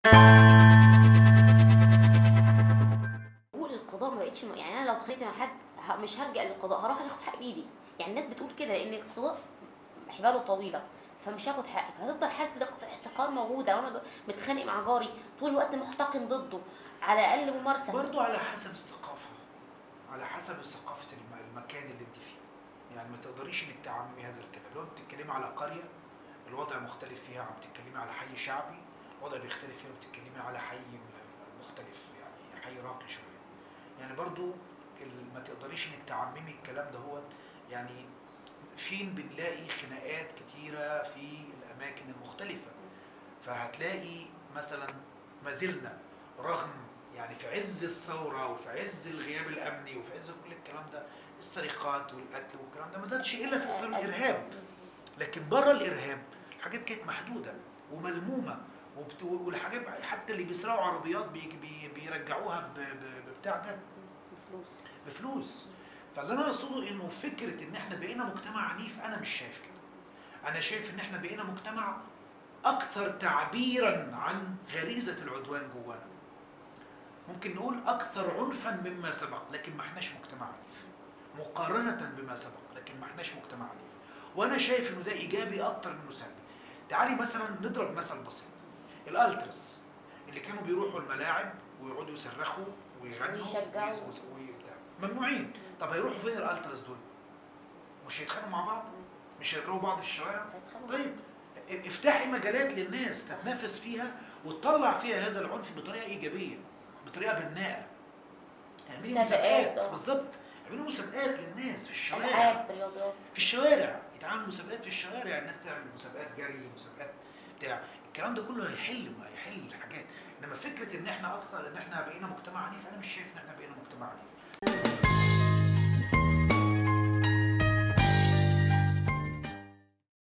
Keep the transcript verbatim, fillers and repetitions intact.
قول القضاء ما بقتش م- يعني انا لو اتخانقت مع حد ه- مش هلجأ للقضاء، هروح اخد حق بايدي. يعني الناس بتقول كده لان القضاء حباله طويله، فمش هاخد حقي، فهتفضل حاله الاقت- الاحتقان موجوده. وانا ج- متخانق مع جاري طول الوقت محتقن ضده على اقل ممارسه. برضو على حسب الثقافة، على حسب ثقافة الم- المكان اللي انت فيه. يعني ما تقدريش انك تعممي هذا الكلام. لو بتتكلمي على قرية الوضع مختلف فيها، عم تتكلمي على حي شعبي الوضع بيختلف فيها، وبتتكلمي على حي م- مختلف، يعني حي راقي شوية. يعني برضو ال- ما تقدريش انك تعممي الكلام ده. هو يعني فين بنلاقي خناقات كتيرة في الأماكن المختلفة. فهتلاقي مثلا ما زلنا رغم يعني في عز الثورة وفي عز الغياب الأمني وفي عز كل الكلام ده، السرقات والقتل والكلام ده ما زادش إلا في إطار آه، ال- الإرهاب. لكن بره الإرهاب الحاجات كانت محدودة وملمومة. وبت... والحاجات حتى اللي بيسرقوا عربيات بي... بي... بيرجعوها ب... ب... ببتاع ده، بفلوس. بفلوس. فاللي انا اقصده انه فكره ان احنا بقينا مجتمع عنيف، انا مش شايف كده. انا شايف ان احنا بقينا مجتمع اكثر تعبيرا عن غريزه العدوان جوانا. ممكن نقول اكثر عنفا مما سبق، لكن ما احناش مجتمع عنيف مقارنه بما سبق، لكن ما احناش مجتمع عنيف. وانا شايف انه ده ايجابي اكتر منه سلبي. تعالي مثلا نضرب مثل بسيط. الالترس اللي كانوا بيروحوا الملاعب ويقعدوا يصرخوا ويغنوا ويشجعوا. وبتاع ممنوعين. طب هيروحوا فين الالترس دول؟ مش هيتخانقوا مع بعض؟ مش هيضربوا بعض في الشوارع؟ هيتخانقوا. طيب افتحي مجالات للناس تتنافس فيها وتطلع فيها هذا العنف بطريقه ايجابيه، بطريقه بناءه. اعملي مسابقات، مسابقات، اه. بالظبط. اعملي مسابقات للناس في الشوارع. العاب، رياضات. في الشوارع يتعمل مسابقات في الشوارع، الناس تعمل مسابقات جري، مسابقات بتاع. الكلام ده كله هيحل ما هيحل الحاجات. انما فكره ان احنا اكثر ان احنا بقينا مجتمع عنيف، انا مش شايف ان احنا بقينا مجتمع عنيف.